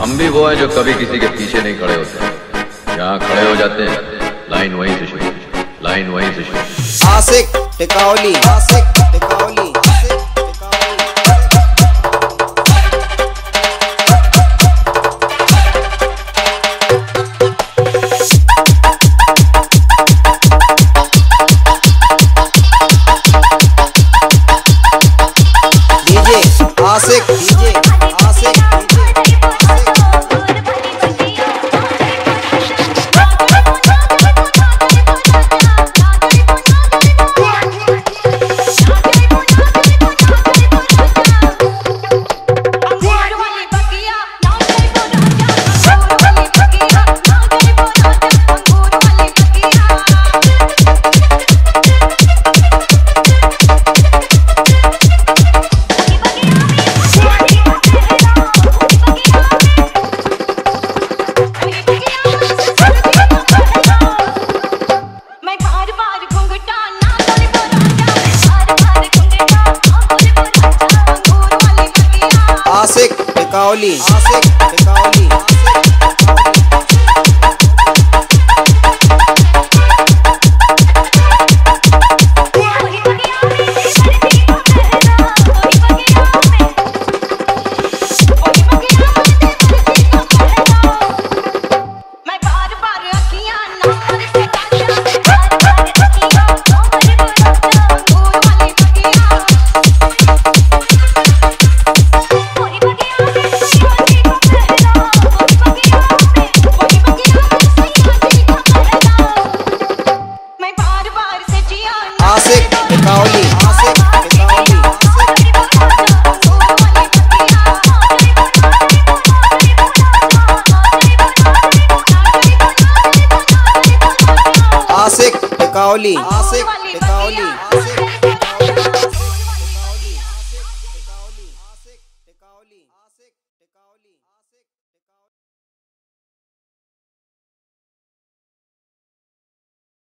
हम भी वो हैं जो कभी किसी के पीछे नहीं खड़े होते। जहाँ खड़े हो जाते हैं लाइन वहीं से शुरू, लाइन वहीं से शुरू। आशिक टिकावली, आशिक टिकावली। आशिक डीजे, आशिक आशिक टिकावली, आशिक टिकावली। आशिक टिकावली, आशिक टिकावली। आशिक टिकावली, आशिक टिकावली।